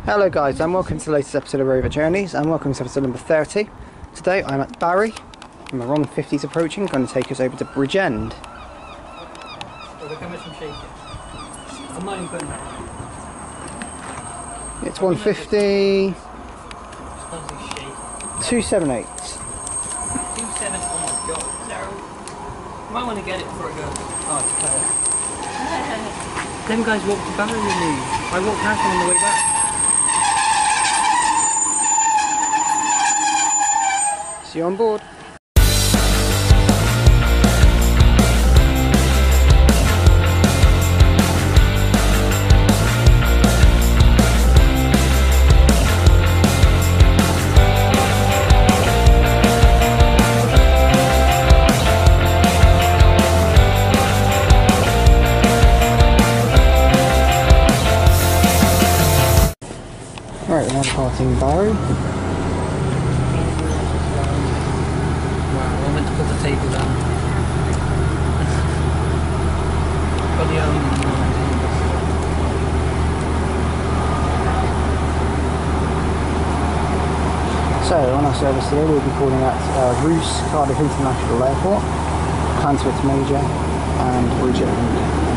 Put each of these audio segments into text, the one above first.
Hello guys, and welcome to the latest episode of Rover Journeys, and welcome to episode number 30. Today I'm at Barry, and the wrong 50's approaching, going to take us over to Bridgend. I'm not even putting that. It's 150... 278. 2.7, oh my god, terrible. You might want to get it before it goes. Oh, it's clear. Them guys walked to Barry with me. I walked past them on the way back. See you on board. Right, we're now departing Barry. Wow, I meant to put the table down. Got the So, on our service today we'll be calling at Rhoose Cardiff International Airport, Llantwit Major and Bridgend.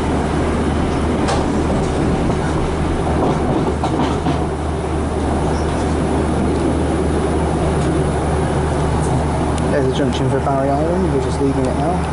There's the junction for Barry Island, we're just leaving it now.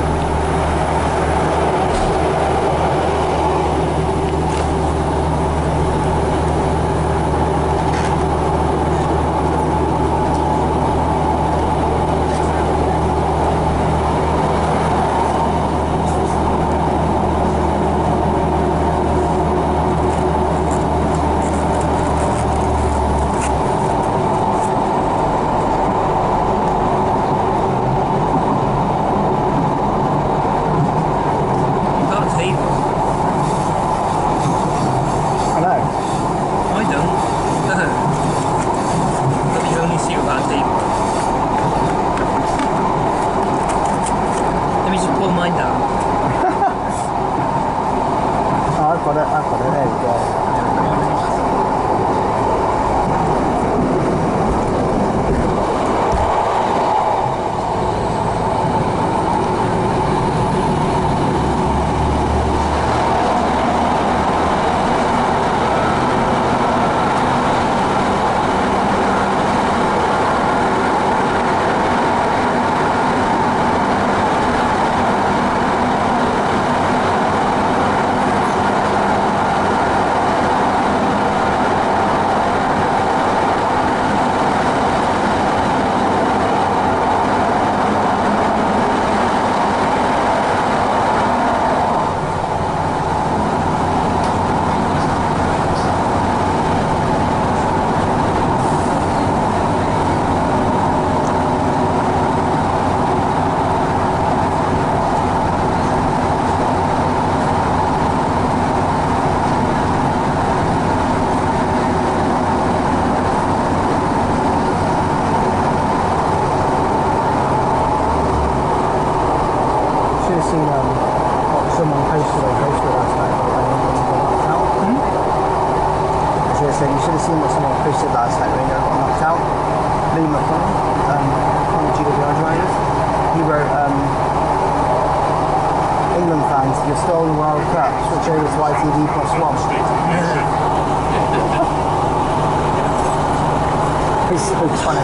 I've got it, there we go. Someone posted last night about when England got knocked out. So you should have seen what someone posted last night when England got knocked out. Lee McConnell, one of the GWML drivers, he wrote, England fans, you're still in the World Cup, switch over to ITV +1. It's funny.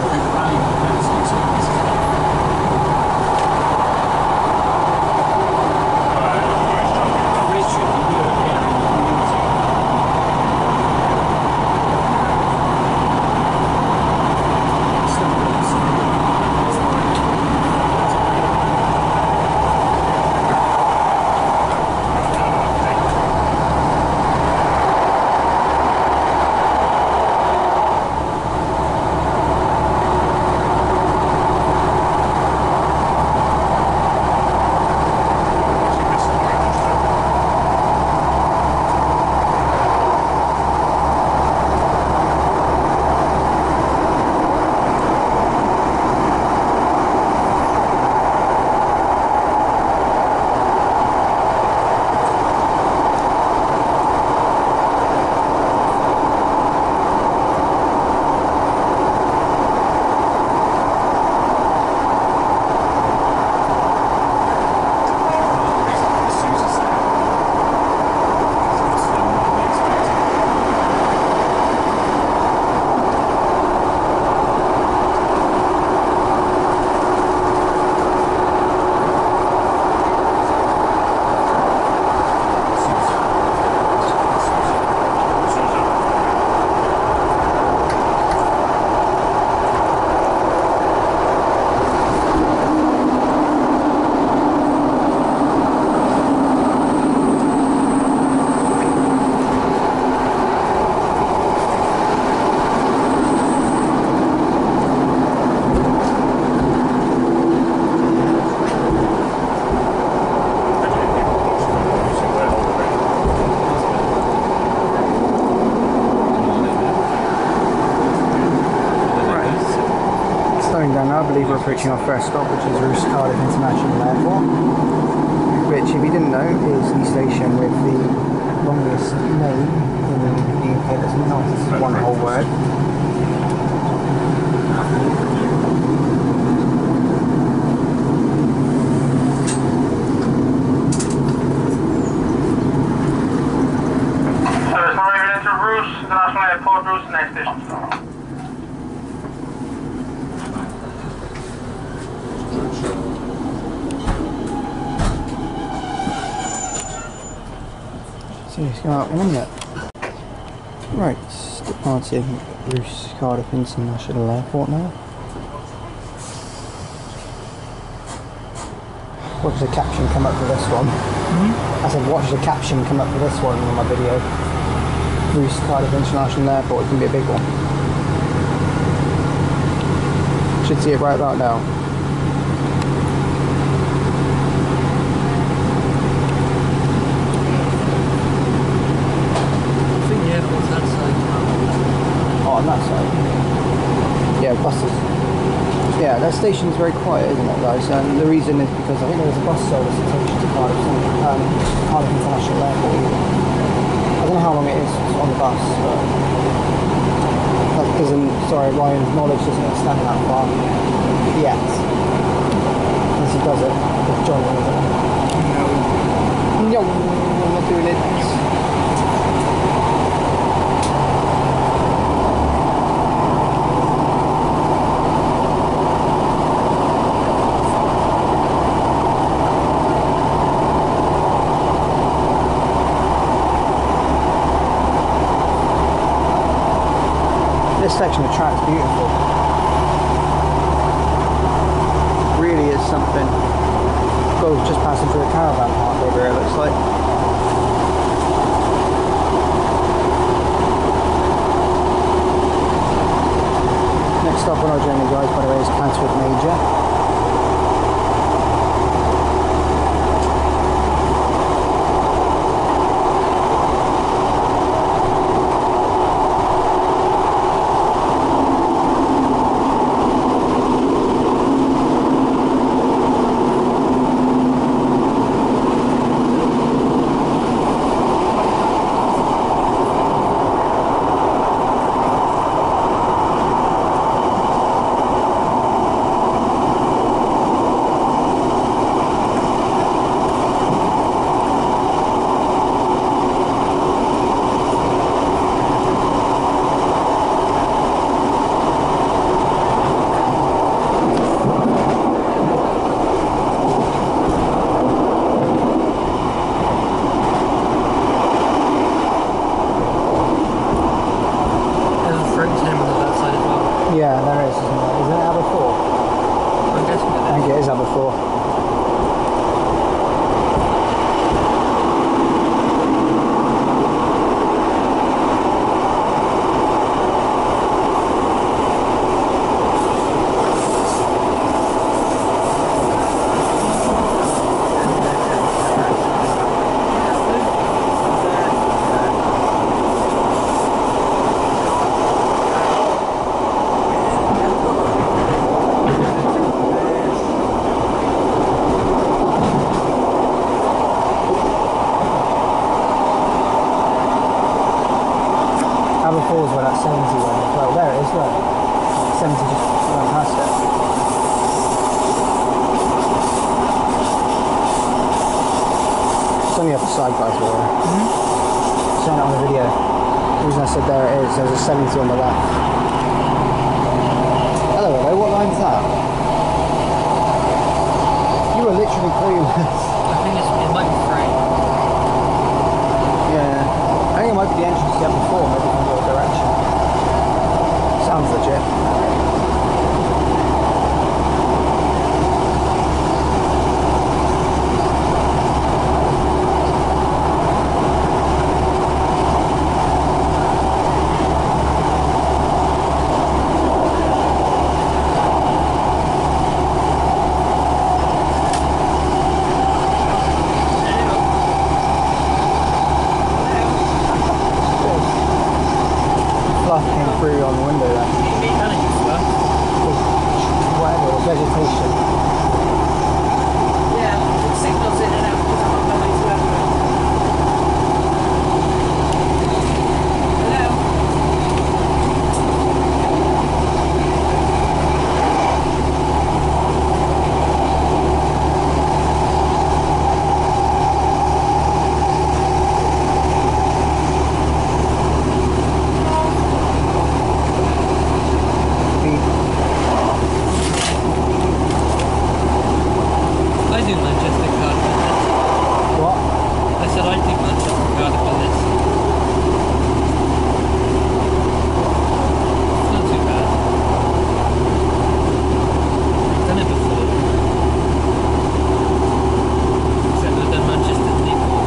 believe we're approaching our first stop, which is Rhoose Cardiff International Airport, which, if you didn't know, is the station with the longest name in the UK that's not one whole word. So it's arriving into Rhoose International Airport, Rhoose next station. So it's going up one yet. Right, departing Rhoose Cardiff International Airport now. Watch the caption come up for this one. I said watch the caption come up for this one on my video. Rhoose Cardiff International Airport, it can be a big one. Should see it right about now. Oh, on that side. Yeah, buses. Yeah, that station's very quiet, isn't it, guys? And the reason is because I think there was a bus service that takes you to Cardiff International Airport. I don't know how long it is on the bus, but that doesn't. Sorry, Ryan's knowledge doesn't extend that far yet. Unless he does it with John, isn't it? No, I'm not doing it. This section of track's beautiful. Really is something. Oh, just passing through a caravan park over here, it looks like. Next stop on our journey, guys, by the way, is Llantwit Major. Yeah, there is, isn't there? Isn't it Aberfour? I'm guessing it is. I think it is Aberfour. Aberfour's where that 70 went. Well, there it is, look. 70 just went past it. It's on the other side, guys, by the way. Showing it on the video. The reason I said there it is, there's a 70 on the left. Hello, what line's that? You were literally clueless. I think it might be free. Yeah. I think it might be the entrance to the Aberfour, maybe from your direction. Sounds legit. Came through on the window there. Whatever, vegetation. Yeah, it signals in and out because I'm on my way to Llantwit. Hello? I do Manchester Cardiff on this. What? I said I do Manchester Cardiff on this. It's not too bad. I've done it before. Except I've done Manchester to Liverpool.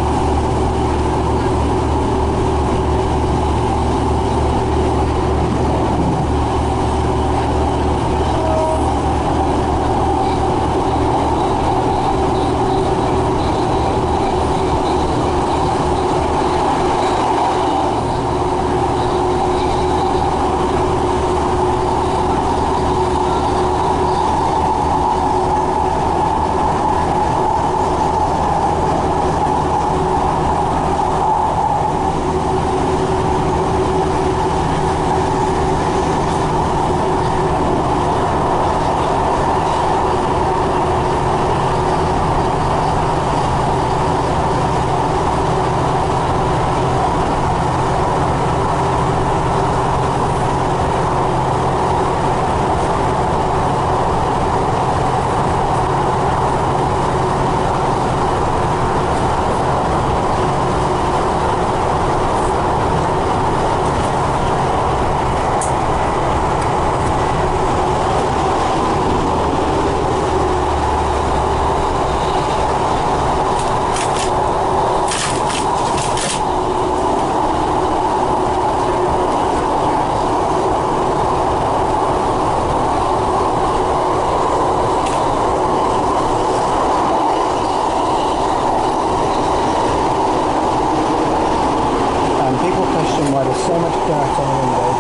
People question why there's so much dirt on the windows.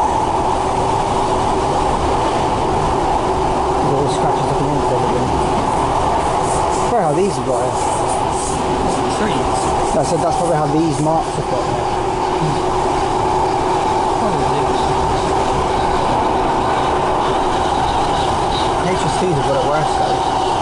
There's all scratches looking into everything. Probably how these have got it. Trees? I said that's probably how these marks have got it. Probably. HSTs have got it worse though.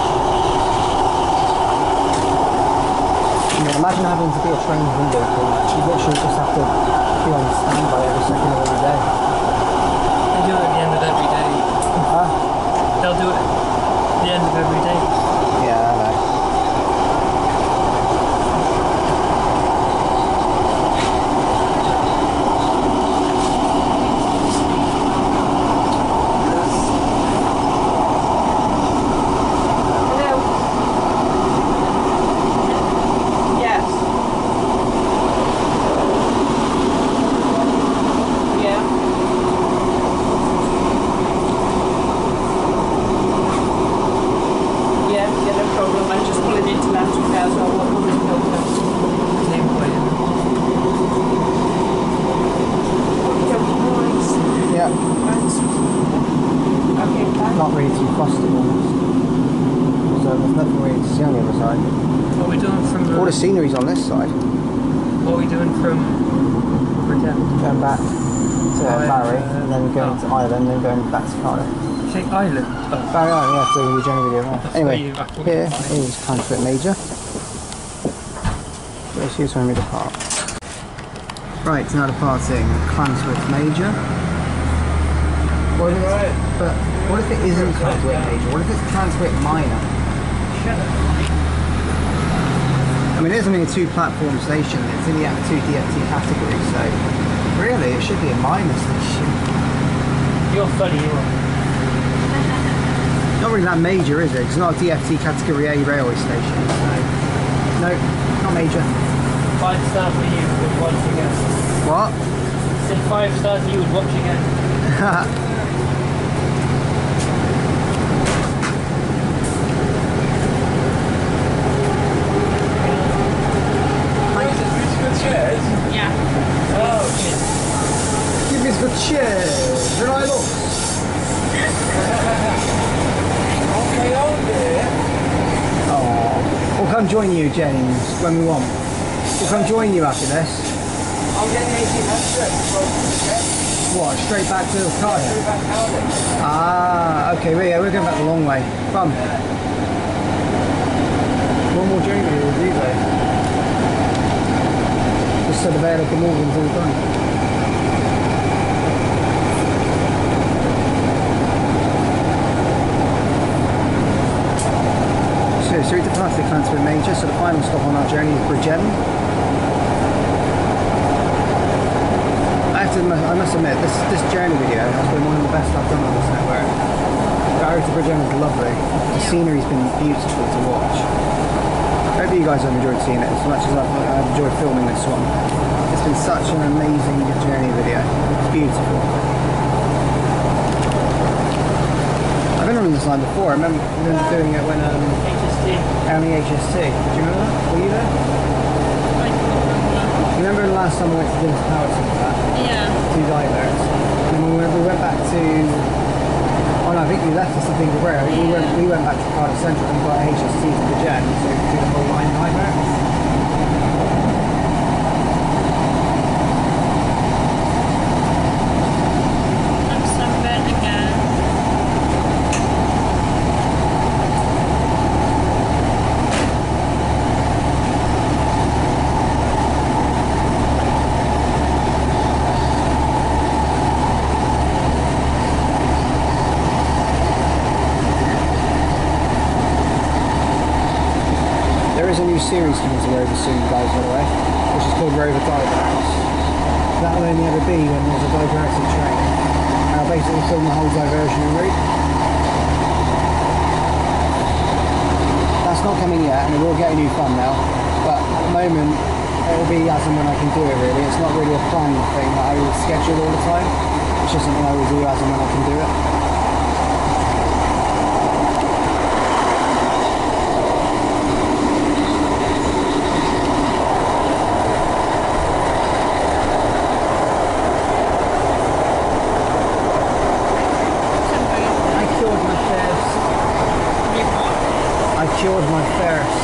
I mean, imagine having to be a train window cleaner. You literally just have to be on standby every second of every day. They do it at the end of every day. Huh? They'll do it at the end of every day. Yeah, I know. Not really too costable. So there's nothing really to see on the other side. What are we doing from All the scenery's on this side. What are we doing from Bridgend? Going back to Barry, and then going to Ireland, then going back to Cardiff. You say Ireland? Oh. Barry Island, yeah, so the general video there. Anyway, here is Llantwit Major. Let's use when we depart. Right, now departing Llantwit Major. What if but what if it isn't Llantwit Major? What if it's Llantwit Minor? I mean, it is only a 2-platform station. It's in the 2 DFT category, so really it should be a minor station. You're funny, you are. Not really that major, is it? It's not a DFT category A railway station. So no, not major. 5 star for you would watch again. What? I said 5 stars you would watch again. Chairs? Yeah. Oh, shit. Give me some chairs, and I look. join you, James, when we want. We'll come join you after this. I'm getting 18 trip. What, straight back to Cardiff? Straight back to Cardiff. Ah, okay, well, yeah, we're going back the long way. Fun. One more journey to do though. Just so the bear can move all the time. So we departed Llantwit Major, so the final stop on our journey is Bridgend. I must admit, this journey video has been one of the best I've done on this network. Barry to Bridgend is lovely. The scenery's been beautiful to watch. I hope you guys have enjoyed seeing it as much as I've enjoyed filming this one. It's been such an amazing journey video. It's beautiful. I've been on this line before. I remember doing it when on the HST. Do you remember that? Were you there? You remember the last time we went to Dinner's Power Centre? Yeah. Two diverts. And then we went back to... Oh no, I think we left us to Dingleborough. We went back to Cardiff Central and got HST to the Jen, so we could do the whole line diverts. Series coming to Rover soon, guys, by the way, which is called Rover Journeys. That will only ever be when there's a diverted train. I'll basically film the whole diversion route. That's not coming yet, and it will get a new thumbnail, but at the moment it will be as and when I can do it really. It's not really a planned thing that I will schedule all the time. It's just something I will do as and when I can do it. Cured my thirst.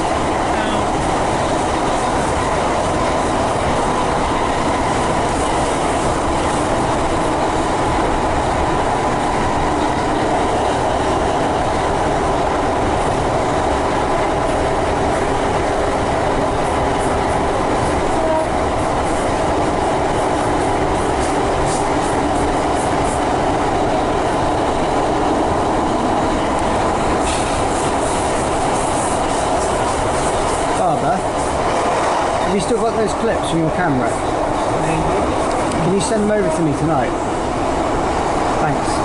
Have you still got those clips from your camera? Can you send them over to me tonight? Thanks.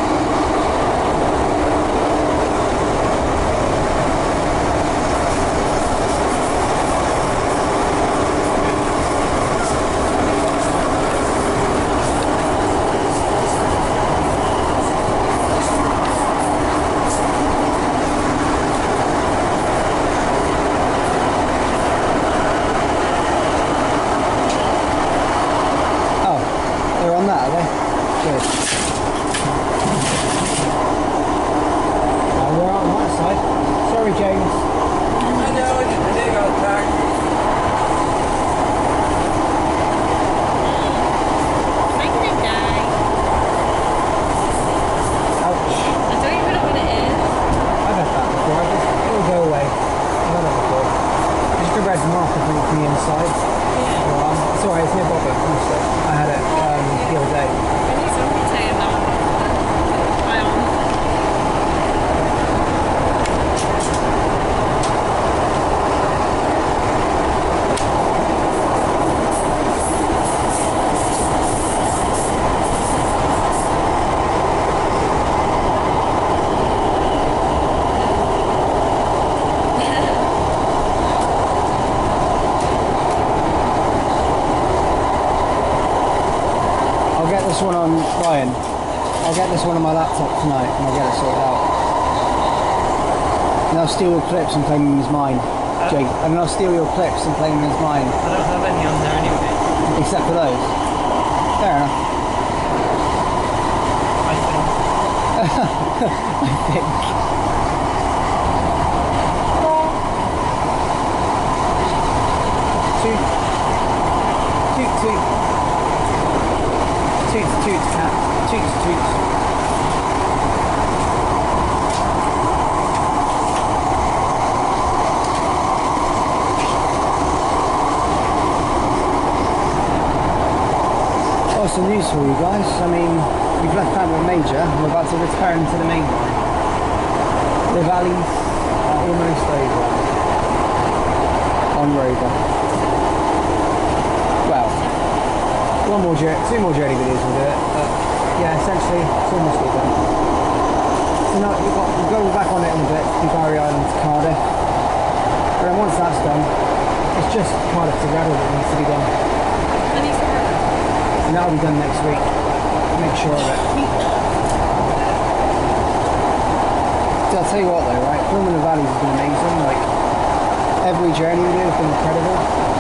One on Ryan. I'll get this one on my laptop tonight and I'll get it sorted out. And I'll steal your clips and claim them as mine, Jake. And I'll steal your clips and claim them as mine. I don't have any on there anyway. Except for those. Fair enough. I think. Toots, cat. Toots, toots. Oh, some news for you guys. I mean, we've left Llantwit Major and we're about to return to the main line. The valleys are almost over on Rover. Well, two more journey videos will do it, but yeah, essentially it's almost all done. So now we'll go back on it in a bit, from Barry Island to Cardiff. But then once that's done, it's just Cardiff to Rhodes that needs to be done. And that'll be done next week. Make sure of it. So I'll tell you what though, right? Filming the valleys has been amazing. Like, every journey we do has been incredible.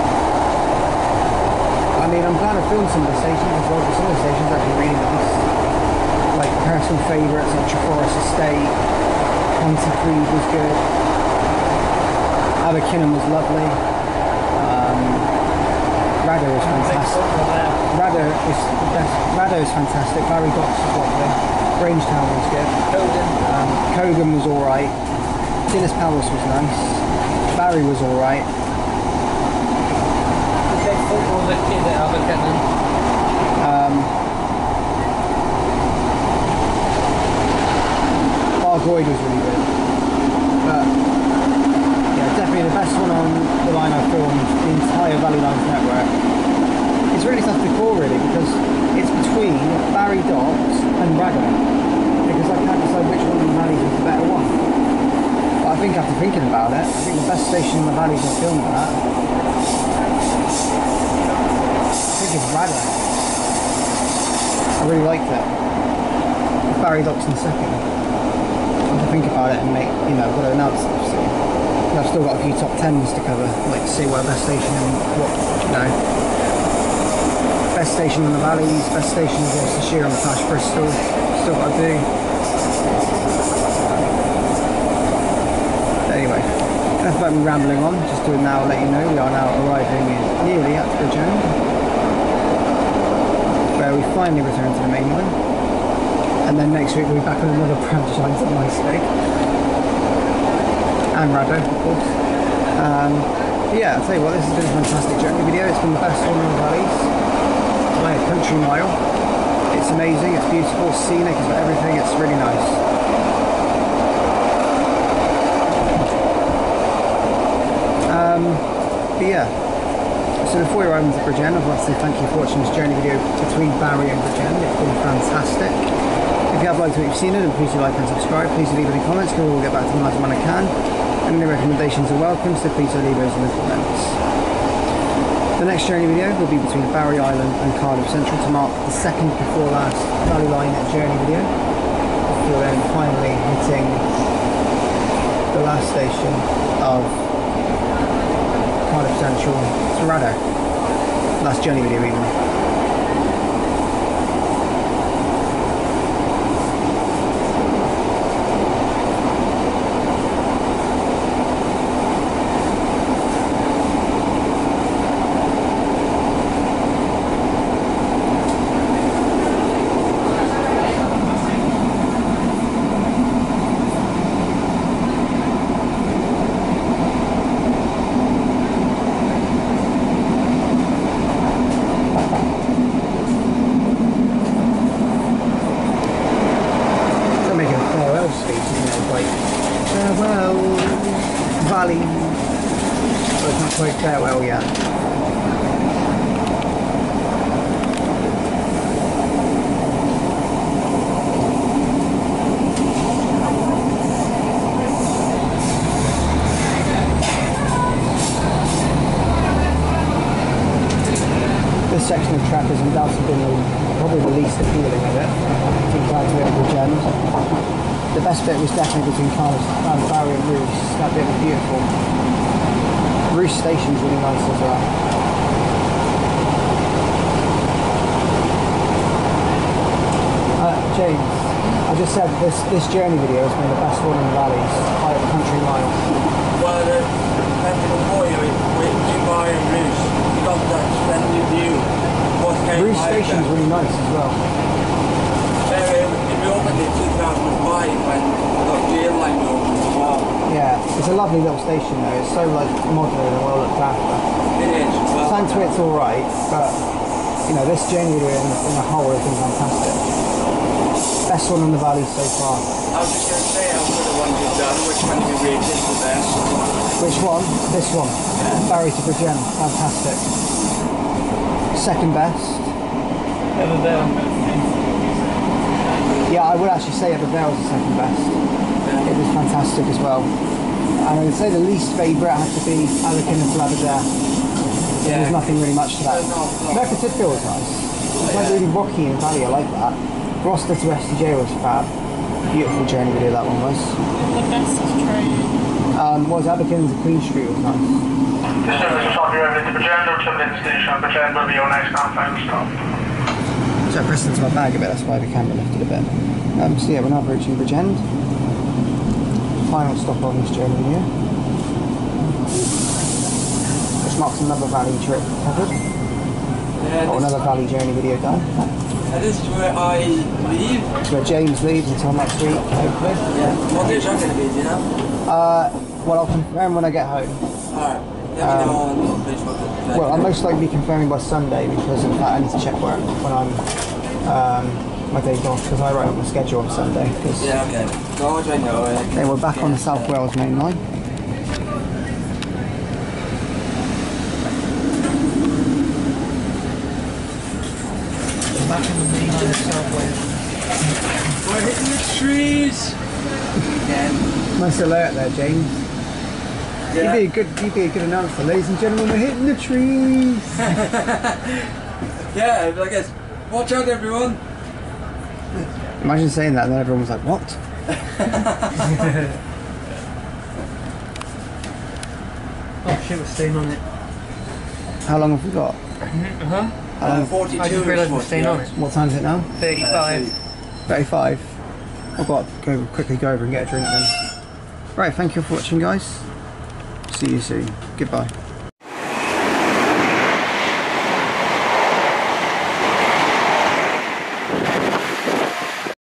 I mean, I'm glad I filmed some of the stations as well, because some of the stations are actually really nice. Like personal favourites like Treforest Estate, Pontypridd was good. Abercynon was lovely. Rado is fantastic. Rado is fantastic. Barry Docks was lovely. Grangetown was good. Cogan was alright. Dinas Palace was nice. Barry was alright. Football the kid at Abercynon. Bargoed was really good. But yeah, definitely the best one on the line I filmed, the entire Valley Lines network. It's really tough to call really, because it's between Barry Docks and Rado, because I can't decide which one of the valleys is the better one. But I think after thinking about it, I think the best station in the valleys I filmed at, I think it's Rado. I really liked it. Barry Docks in second. I have to think about it and make, you know, I've got to announce stuff, so I've still got a few top 10s to cover, like to see what best station and what, you know, best station in the valleys, best station in Gloucestershire on the Tash Bristol, still got to do. But anyway, enough about me rambling on, just to now let you know we are now arriving nearly at Bridgend, where we finally return to the main line. And then next week we'll be back on another branch line to my stake. And Rado, of course. Yeah, I'll tell you what, this has been a fantastic journey video. It's been the best one in the valleys by a country mile. It's amazing, it's beautiful, scenic, it's got everything, it's really nice. But yeah, so before we arrive into Bridgend, I'd like to say thank you for watching this journey video between Barry and Bridgend. It's been fantastic. If you have liked what you've seen it, then please do like and subscribe. Please do leave any comments, because we'll get back to them as and when I can. And any recommendations are welcome, so please do leave those in the comments. The next journey video will be between Barry Island and Cardiff Central to mark the second before last Valley Line journey video, before then finally hitting the last station of Cardiff Central to Rado. Last journey video even. Valley, but it's not quite farewell yet. This section of track has undoubtedly been probably the least appealing of it, between Llantwit and Bridgend. The best bit was definitely between Barry and Rhoose. That bit was beautiful. Rhoose station's really nice as well. James, I just said this journey video has been the best one in the valleys by a country mile. Well, the Festival Warrior is between Barry and Rhoose. You got that splendid view. What's Rhoose Station's really nice as well. It opened in 2005 when we got jail line open as well. Yeah, it's a lovely little station though. It's so like modern and well looked after. It is. Well, Llantwit's alright, but you know, this journey in the whole has been fantastic. Best one in the valley so far. I was just going to say, out of the ones you've done, which one have you rated the best? Which one? This one. Yeah. Barry to Bridgend. Fantastic. Second best. Yeah, I would actually say Arriva was the second best. Yeah. It was fantastic as well. And I would say the least favourite had to be Anakin and Flabberdair. Yeah. There's nothing really much to that. Merthyr Tydfil was nice. It's like really rocky and valley, I like that. Gloucester to STJ was fab. Beautiful journey video that one was. The best train. Was Aberkin's Queen Street was nice. This service will stop you over to Bridgend or Llantwit Station. Bridgend will be your next and final stop. So I pressed into my bag a bit, that's why the camera lifted a bit. So yeah, we're now approaching Bridgend. Final stop on this journey here. Which marks another valley trip covered. Yeah, Or another valley journey video done. That is where I leave. It's where James leaves until next week, hopefully. Yeah. What days are going to be, do you know? Well, I'll confirm when I get home. Alright. Let me know on Facebook. Well, I'll most likely be confirming by Sunday because in fact I need to check work when I'm my days off because I write up my schedule on Sunday. Yeah, okay. God, I know. Okay, we're back on the South Wales main line. Back in the main line of South Wales. We're hitting the trees! Again. Nice alert there, James. Yeah. You'd be a good announcer, ladies and gentlemen. We're hitting the trees. Yeah, I guess. Watch out, everyone! Imagine saying that and then everyone was like, "What?" Oh shit, we're staying on it. How long have we got? Uh-huh. 42 I just realised we're staying on it. What time is it now? 35. 35. I've got to quickly go over and get a drink then. Right, thank you for watching, guys. See you soon. Goodbye.